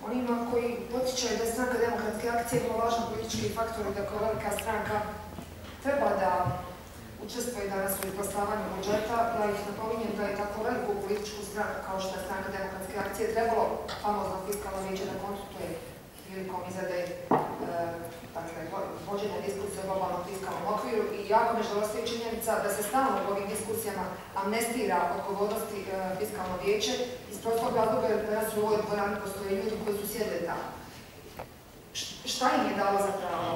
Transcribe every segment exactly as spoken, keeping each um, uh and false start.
onima koji potičaju da je Stranka demokratske akcije kao važan politički faktor i da kao velika stranka treba da učestvuje danas u izglasavanju budžeta. Ja ih napominjem da je tako veliku političku stranku kao što je Stranka demokratske akcije trebalo famozno fiskalno vijeće da konsultuje prilikom izrade vođenja diskusije o globalnom fiskalnom okviru i jako me žalosti činjenica da se stalno u ovim diskusijama amnestira odgovornosti fiskalno vijeće iz prostog razloga jer danas u ovoj dvorani postoje ljudi koji su sjedili tamo. Šta im je dalo za pravo?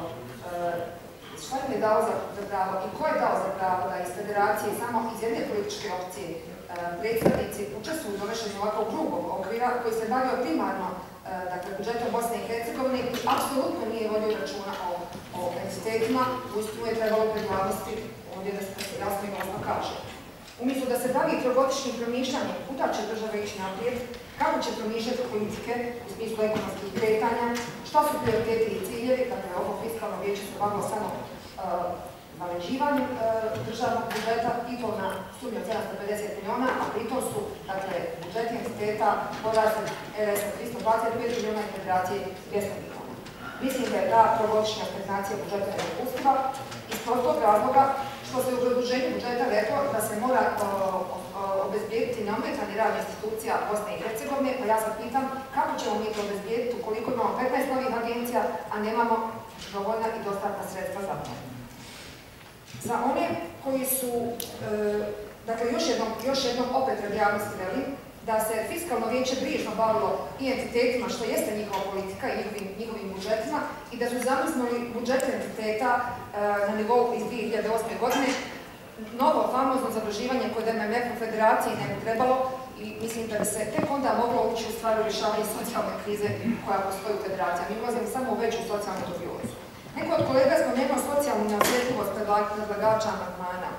Šta im je dalo za pravo i ko je dao za pravo da iz federacije samo iz jedne političke opcije predstavnici učestvuju u donošenju ovakvog grubog okvira koji se bavio primarno dakle, budžetom Bosne i Hercegovine i apsolutno nije vodio računa o, o entitetima, uistinu je trebalo pred javnosti ovdje da se jasno i glasno kaže. Umjesto da se bavi trogodišnjim promišljanjem kuda će država ići naprijed, kako će promišljati politike u smislu ekonomskih kretanja, šta su prioriteti i ciljevi, dakle ovo fiskalno vijeće se bavilo samo uh, naleđivanjem uh, državnog budžeta i to na sumnju od sedamsto pedeset miliona, a pritom su dakle, budžeti entiteta porasli R S na tristo dvadeset pet miliona i federacije dvjesto miliona. Mislim da je ta trogodišnja stagnacija budžeta nedopustiva iz prostog razloga što se u produženju budžeta reklo da se mora o, o, obezbijediti neometani rad institucija Bosne i Hercegovine, pa ja sad pitam kako ćemo mi to obezbijediti ukoliko imamo petnaest novih agencija, a nemamo dovoljna i dostatna sredstva za to. Za one koji su, e, dakle još jednom, još jednom opet radi javnosti velim, da se fiskalno vijeće brižno bavilo i entitetima, što jeste njihova politika i njihovim, njihovim budžetima, i da su zamrznuli budžet entiteta e, na nivou iz dvije hiljade osme. godine, novo famozno zaduživanje kod M M F-u federaciji ne bi trebalo i mislim da bi se tek onda moglo ući u stvari u rješavanje socijalne krize koja postoji u federaciji. Mi ulazimo samo u veću socijalnu dubiozu. Neko od kolega spomenuo socijalnu neosjetljivost predlagača amandmana.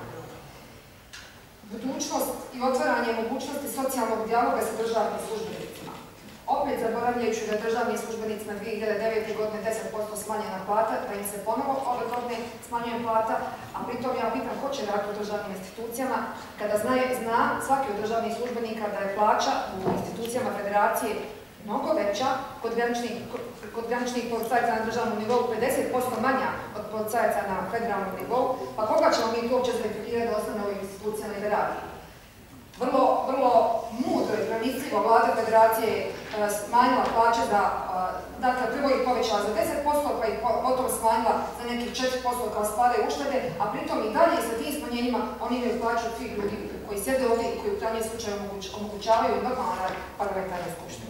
Budućnost i otvaranje mogućnosti socijalnog dijaloga sa državnim službenicima. Opet zaboravljajući da državnim službenicima dvije hiljade devete. godine deset posto smanjena plata, da im se ponovo ove godine smanjuje plata, a pritom ja pitam ko će raditi u državnim institucijama, kada zna, zna svaki od državnih službenika da je plaća u institucijama federacije mnogo veća kod graničnih, kod graničnih policajaca na državnom nivou, pedeset posto manja od policajaca na federalnom nivou, pa koga ćemo mi tu uopće zverifikirati da ostane u ovim institucijama i da radi? Vrlo, vrlo mudro i pronicljivo vlada federacije e, smanjila plaće za, e, dakle, prvo ih povećala za deset posto, pa ih potom smanjila za nekih četiri posto kao spadaju uštede, a pritom i dalje sa tim smanjenjima oni imaju plaću od svih ljudi koji sjede ovdje i koji u krajnjem slučaju omoguć, omogućavaju normalan rad parlamentarne skupštine.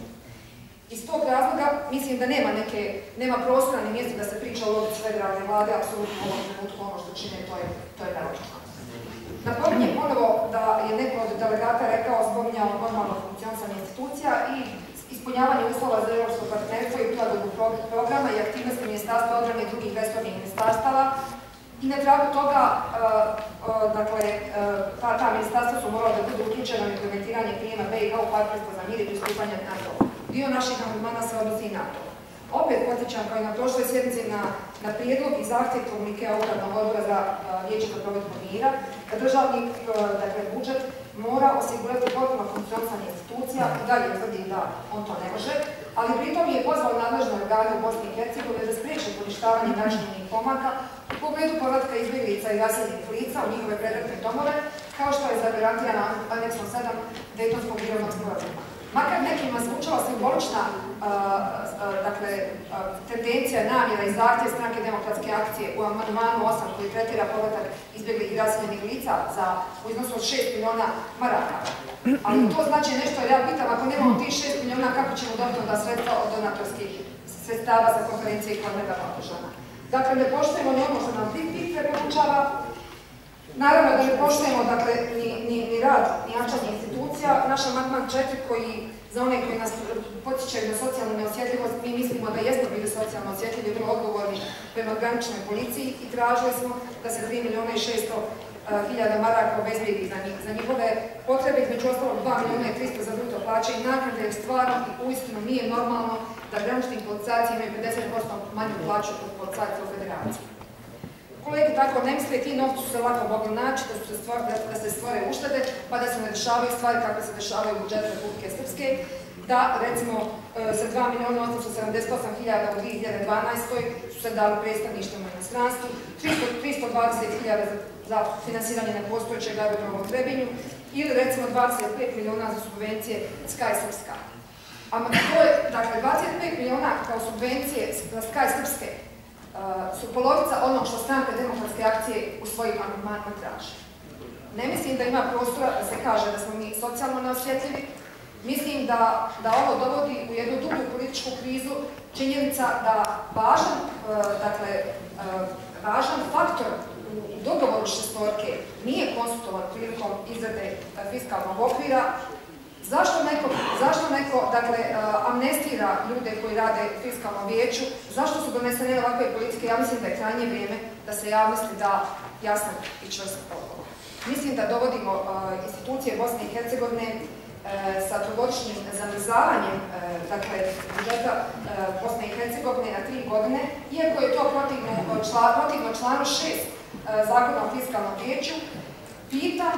Iz tog razloga mislim da nema neke, nema prostora ni mjesta da se priča o logici federalne vlade, apsolutno u ovom trenutku ono što čine, to je, to je nelogično. Napominjem ponovo da je neko od delegata rekao, spominjao normalno funkcionisanje institucija i ispunjavanje uslova za europsko partnerstvo i prilagodbu programa i aktivnosti Ministarstva odbrane i drugih resornih ministarstava. I na tragu toga, uh, uh, dakle, uh, ta, ta ministarstva su morala da budu uključena u implementiranje prijema B i H u partnerstvo za mir i pristupanje NATO. Dio naših amandmana se odnosi i na to. Opet podsjećam kao i na prošloj sjednici na, na prijedlog i zahtjev komunikea Upravnog odbora za uh, vijeće za provedbu mira, da državni uh, dakle, budžet mora osigurati potpuno funkcionisanje institucija i dalje tvrdi da on to ne može, ali pritom je pozvao nadležne organe u Bosni i Hercegovini da spriječe poništavanje načinjenih pomaka u pogledu povratka izbjeglica i raseljenih lica u njihove predmetne domove, kao što je zagarantirano aneksom sedam Dejtonskog mirovnog sporazuma. Makar nekima zvučala simbolična uh, uh, dakle, uh, tendencija, namjera i zahtjev Stranke demokratske akcije u amandmanu osam koji tretira povratak izbjeglih i raseljenih lica za u iznosu od šest miliona maraka. Ali to znači nešto, jer ja pitam, ako nemamo tih šest miliona, kako ćemo dobiti onda sredstva od donatorskih sredstava za konferencije i korneta podržana. Dakle, ne poštujemo ni ono što nam P I P preporučava. Naravno da ne poštujemo dakle, ni, ni, ni rad, ni jačanje institucija. Naš amandman četiri koji za one koji nas podsjećaju na socijalnu neosjetljivost, mi mislimo da jesmo bili socijalno osjetljivi i vrlo odgovorni prema graničnoj policiji i tražili smo da se tri miliona i šesto hiljada maraka obezbijedi za, njih, za njihove potrebe, između ostalog dva miliona i tristo za bruto plaće i naknade, jer stvarno i uistinu nije normalno da granični policajci imaju pedeset posto manju plaću od policajca u federaciji. Kolege tako ne misle, ti novci su se lako mogli naći, da, su se stvore, da, da se stvore uštede, pa da se ne dešavaju stvari kako se dešavaju u budžetu Republike Srpske, da recimo za dva dva milijuna osamsto sedamdeset osam hiljada u dvije hiljade dvanaestoj su se dali predstavništvima u inostranstvu, tristo dvadeset hiljada za finansiranje nepostojećeg aerodroma u Trebinju ili recimo dvadeset pet milijuna za subvencije Sky Srpska. A to je, dakle, dvadeset pet milijuna kao subvencije za Sky Srpske su polovica onog što Stranka demokratske akcije u svojim amandmanima traži. Ne mislim da ima prostora da se kaže da smo mi socijalno neosjetljivi. Mislim da, da ovo dovodi u jednu dublju političku krizu činjenica da važan, dakle, važan faktor u dogovoru šestorke nije konsultovan prilikom izrade fiskalnog okvira. Zašto neko, zašto neko dakle, amnestira ljude koji rade u fiskalnom vijeću? Zašto su donesene ovakve politike? Ja mislim da je krajnje vrijeme da se javnosti da jasan i čvrst odgovor. Mislim da dovodimo institucije Bosne i Hercegovine sa trogodišnjim zamrzavanjem dakle, budžeta Bosne i Hercegovine na tri godine, iako je to protivno, čla, protivno članu šest Zakona o fiskalnom vijeću. Pitam,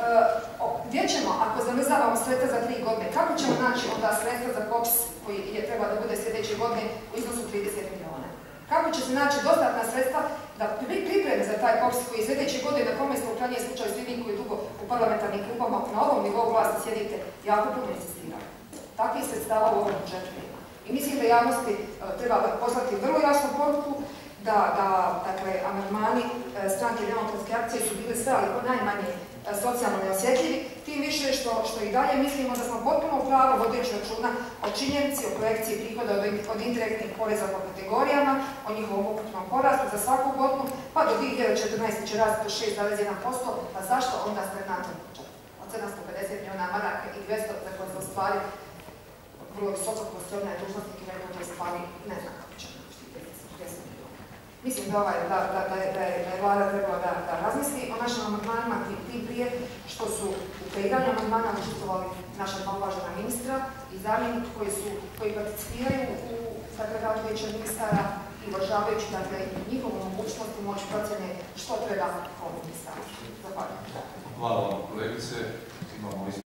gdje ćemo, ako zamrzavamo sredstva za tri godine, kako ćemo naći onda sredstva za popis koji je treba da bude sljedeće godine u iznosu trideset milijuna? Kako će se naći dostatna sredstva da pripreme za taj popis koji je sljedeće godine, na kome smo u krajnjem slučaju svi vi koji dugo u parlamentarnim klupama na ovom nivou vlasti sjedite, jako puno insistirali. Takvih sredstava u ovom budžetu nema. I mislim da javnosti treba poslati vrlo jasnu poruku da, da dakle, amandmani Stranke demokratske akcije su bili sve, ali najmanje socijalno neosjetljivi, tim više što, što i dalje mislimo da smo potpuno pravo vodeći računa o činjenici, o projekciji prihoda od, od indirektnih poreza po kategorijama, o njihovom ukupnom porastu za svaku godinu, pa do dvije hiljade četrnaeste. će rasti do šest zarez jedan posto, pa zašto onda stagnatan budžet od sedamsto pedeset milijuna maraka i dvjesto za koje se ostvari vrlo visoko postavljene dužnostnike rekao da stvari ne znam kako će naći deset milijuna. Mislim da, ovaj, da, da, da, je, da, je, da je vlada trebala da, da razmisli o našim amandmanima tim prije što su u kreiranju amandmana učestvovali naša dva uvažena ministra i zamjenik koji su koji participiraju u dakle, radu vijeća ministara i uvažavajući dakle, njihovu mogućnost i moć procjene što treba ovom ministarstvu. Zahvaljujem. Hvala vam kolegice. Imamo